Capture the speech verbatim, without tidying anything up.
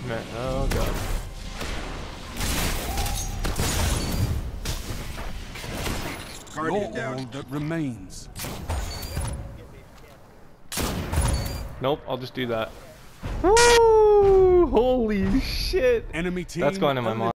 Man, oh god. Guardian down. All that remains. Nope, I'll just do that. Woo! Holy shit! Enemy team. That's going in my mind.